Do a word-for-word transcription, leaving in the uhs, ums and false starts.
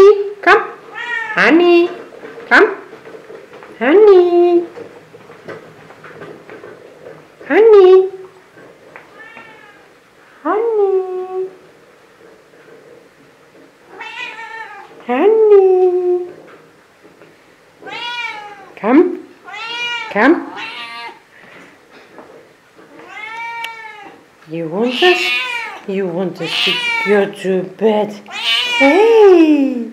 Honey, come. Honey, come. Honey. Honey. Honey. Honey. Come. Come. You want us? You want us to go to bed? Hey!